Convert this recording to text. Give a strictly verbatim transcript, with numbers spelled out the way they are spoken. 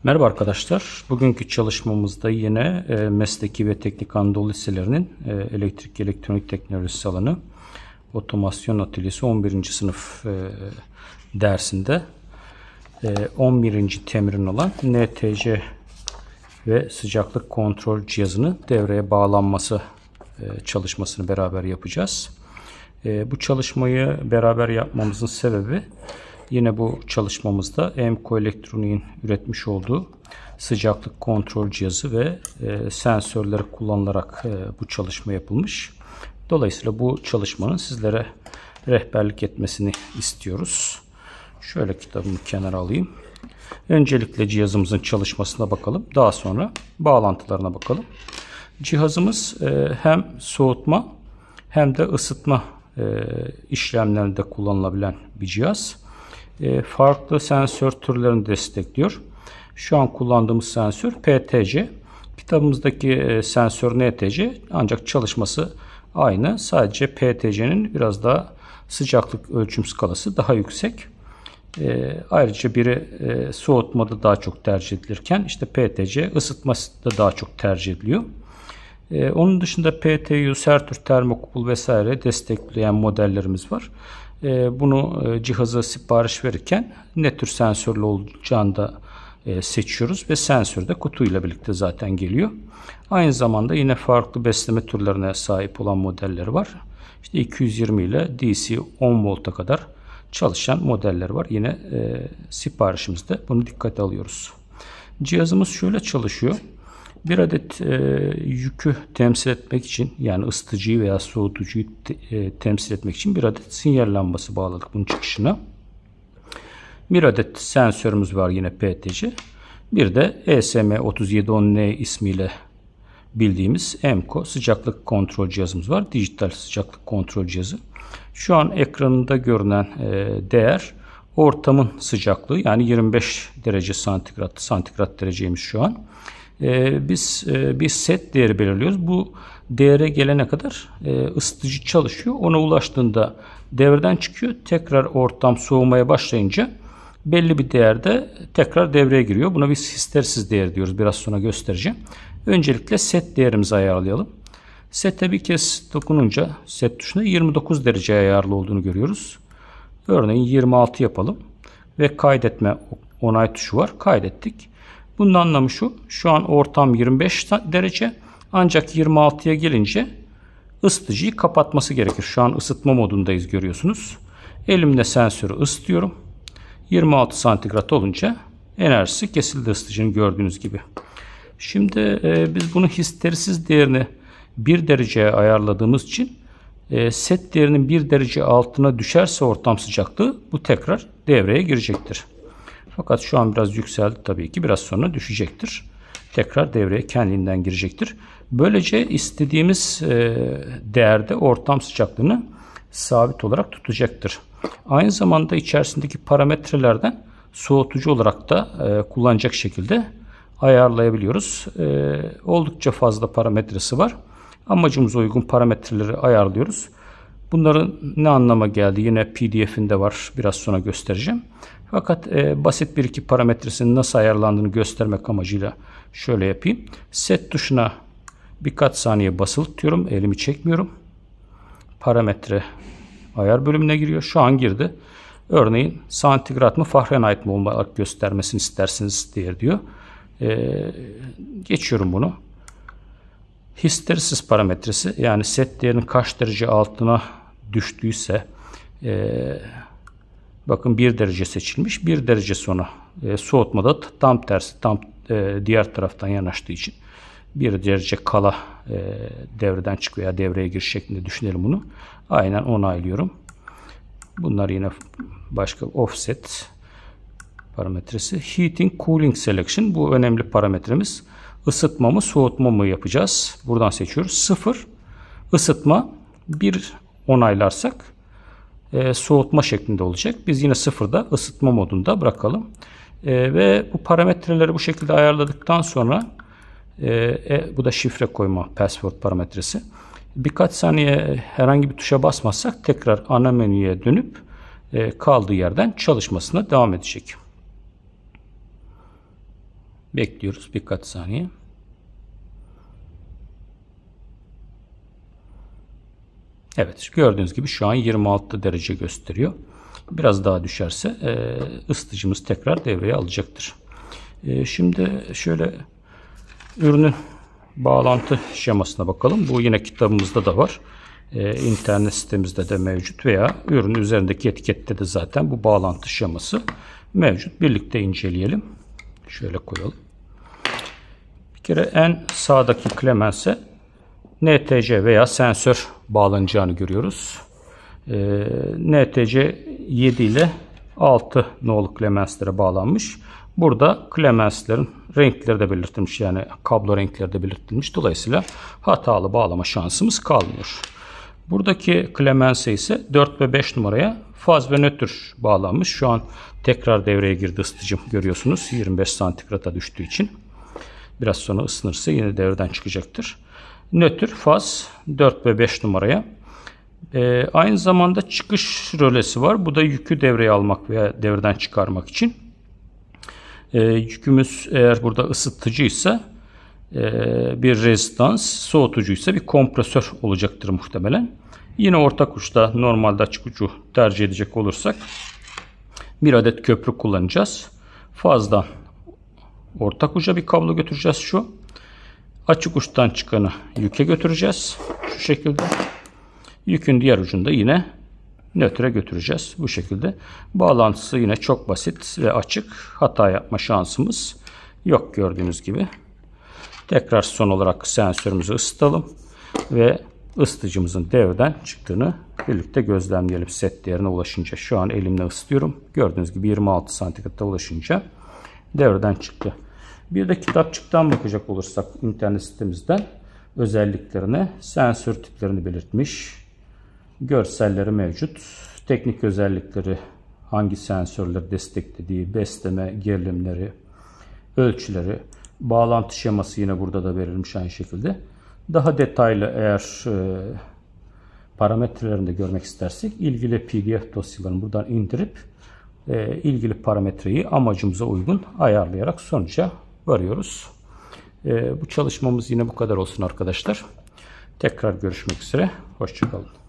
Merhaba arkadaşlar. Bugünkü çalışmamızda yine e, mesleki ve teknik Anadolu liselerinin e, elektrik elektronik teknolojisi alanı otomasyon atölyesi on birinci sınıf e, dersinde e, on birinci temirin olan N T C ve sıcaklık kontrol cihazının devreye bağlanması e, çalışmasını beraber yapacağız. E, bu çalışmayı beraber yapmamızın sebebi, yine bu çalışmamızda Emco Elektronik'in üretmiş olduğu sıcaklık kontrol cihazı ve e, sensörleri kullanılarak e, bu çalışma yapılmış. Dolayısıyla bu çalışmanın sizlere rehberlik etmesini istiyoruz. Şöyle kitabımı kenara alayım. Öncelikle cihazımızın çalışmasına bakalım. Daha sonra bağlantılarına bakalım. Cihazımız e, hem soğutma hem de ısıtma e, işlemlerinde kullanılabilen bir cihaz. E, farklı sensör türlerini destekliyor. Şu an kullandığımız sensör P T C. Kitabımızdaki e, sensör N T C, ancak çalışması aynı. Sadece P T C'nin biraz daha sıcaklık ölçüm skalası daha yüksek. E, ayrıca biri e, soğutmada daha çok tercih edilirken işte P T C ısıtması da daha çok tercih ediliyor. E, onun dışında P T U, Sertür, termokupul vesaire destekleyen modellerimiz var. Bunu cihaza sipariş verirken ne tür sensörlü olacağını da seçiyoruz ve sensör de kutuyla birlikte zaten geliyor. Aynı zamanda yine farklı besleme türlerine sahip olan modelleri var. İşte iki yüz yirmi ile D C on volta kadar çalışan modeller var. Yine e, siparişimizde bunu dikkate alıyoruz. Cihazımız şöyle çalışıyor. Bir adet e, yükü temsil etmek için, yani ısıtıcıyı veya soğutucuyu te, e, temsil etmek için bir adet sinyal lambası bağladık bunun çıkışına. Bir adet sensörümüz var yine P T C. Bir de E S M otuz yedi on N ismiyle bildiğimiz Emco sıcaklık kontrol cihazımız var. Dijital sıcaklık kontrol cihazı. Şu an ekranında görünen e, değer ortamın sıcaklığı, yani yirmi beş derece santigrat, santigrat dereceymiş şu an. Ee, biz e, bir set değeri belirliyoruz. Bu değere gelene kadar e, ısıtıcı çalışıyor. Ona ulaştığında devreden çıkıyor. Tekrar ortam soğumaya başlayınca belli bir değerde tekrar devreye giriyor. Buna biz histersiz değer diyoruz. Biraz sonra göstereceğim. Öncelikle set değerimizi ayarlayalım. Sete bir kez dokununca set tuşuna yirmi dokuz dereceye ayarlı olduğunu görüyoruz. Örneğin yirmi altı yapalım ve kaydetme onay tuşu var. Kaydettik. Bunun anlamı şu: şu an ortam yirmi beş derece, ancak yirmi altıya gelince ısıtıcıyı kapatması gerekir. Şu an ısıtma modundayız, görüyorsunuz. Elimle sensörü ısıtıyorum. yirmi altı santigrat olunca enerjisi kesildi ısıtıcının, gördüğünüz gibi. Şimdi e, biz bunu histerisiz değerini bir dereceye ayarladığımız için e, set değerinin bir derece altına düşerse ortam sıcaklığı, bu tekrar devreye girecektir. Fakat şu an biraz yükseldi tabii ki. Biraz sonra düşecektir. Tekrar devreye kendiliğinden girecektir. Böylece istediğimiz değerde ortam sıcaklığını sabit olarak tutacaktır. Aynı zamanda içerisindeki parametrelerden soğutucu olarak da kullanacak şekilde ayarlayabiliyoruz. Oldukça fazla parametresi var. Amacımıza uygun parametreleri ayarlıyoruz. Bunların ne anlama geldiği yine P D F'inde var. Biraz sonra göstereceğim. Fakat e, basit bir iki parametresinin nasıl ayarlandığını göstermek amacıyla şöyle yapayım. Set tuşuna birkaç saniye basılı tutuyorum. Elimi çekmiyorum. Parametre ayar bölümüne giriyor. Şu an girdi. Örneğin santigrat mı Fahrenheit mi olarak göstermesini isterseniz değer diyor. E, geçiyorum bunu. Histerisiz parametresi, yani set değerinin kaç derece altına düştüyse e, bakın bir derece seçilmiş. bir derece sonra e, soğutmada tam tersi, tam e, diğer taraftan yanaştığı için bir derece kala e, devreden çıkıyor ya devreye giriş şeklinde düşünelim bunu. Aynen onaylıyorum. Bunlar yine başka offset parametresi. Heating Cooling Selection, bu önemli parametremiz. Isıtma mı soğutma mı yapacağız? Buradan seçiyoruz. sıfır ısıtma, bir onaylarsak e, soğutma şeklinde olacak. Biz yine sıfırda ısıtma modunda bırakalım. E, ve bu parametreleri bu şekilde ayarladıktan sonra e, e, bu da şifre koyma, password parametresi. Birkaç saniye herhangi bir tuşa basmazsak tekrar ana menüye dönüp e, kaldığı yerden çalışmasına devam edecek. Bekliyoruz birkaç saniye. Evet, gördüğünüz gibi şu an yirmi altı derece gösteriyor. Biraz daha düşerse e, ısıtıcımız tekrar devreye alacaktır. E, şimdi şöyle ürünün bağlantı şemasına bakalım. Bu yine kitabımızda da var. E, internet sitemizde de mevcut veya ürünün üzerindeki etikette de zaten bu bağlantı şeması mevcut. Birlikte inceleyelim. Şöyle koyalım. Bir kere en sağdaki klemense N T C veya sensör bağlanacağını görüyoruz. E, N T C yedi ile altı nolu klemenslere bağlanmış. Burada klemenslerin renkleri de belirtilmiş, yani kablo renkleri de belirtilmiş. Dolayısıyla hatalı bağlama şansımız kalmıyor. Buradaki klemense ise dört ve beş numaraya faz ve nötr bağlanmış. Şu an tekrar devreye girdi ısıtıcım, görüyorsunuz. yirmi beş santigrata düştüğü için. Biraz sonra ısınırsa yine devreden çıkacaktır. Nötr faz dört ve beş numaraya. Ee, aynı zamanda çıkış rölesi var. Bu da yükü devreye almak veya devreden çıkarmak için. Ee, yükümüz eğer burada ısıtıcıysa e, bir rezistans, soğutucuysa bir kompresör olacaktır muhtemelen. Yine ortak uçta normalde açık ucu tercih edecek olursak bir adet köprü kullanacağız. Fazdan ortak uca bir kablo götüreceğiz şu. Açık uçtan çıkanı yüke götüreceğiz. Şu şekilde. Yükün diğer ucunda yine nötre götüreceğiz. Bu şekilde. Bağlantısı yine çok basit ve açık. Hata yapma şansımız yok gördüğünüz gibi. Tekrar son olarak sensörümüzü ısıtalım. Ve ısıtıcımızın devreden çıktığını birlikte gözlemleyelim. Set değerine ulaşınca. Şu an elimle ısıtıyorum. Gördüğünüz gibi yirmi altı santigrata ulaşınca devreden çıktı. Bir de kitapçıktan bakacak olursak internet sitemizden özelliklerine, sensör tiplerini belirtmiş. Görselleri mevcut. Teknik özellikleri, hangi sensörleri desteklediği, besleme, gerilimleri, ölçüleri, bağlantı şeması yine burada da verilmiş aynı şekilde. Daha detaylı eğer e, parametrelerini de görmek istersek ilgili P D F dosyalarını buradan indirip e, ilgili parametreyi amacımıza uygun ayarlayarak sonuca varıyoruz. E, bu çalışmamız yine bu kadar olsun arkadaşlar. Tekrar görüşmek üzere. Hoşça kalın.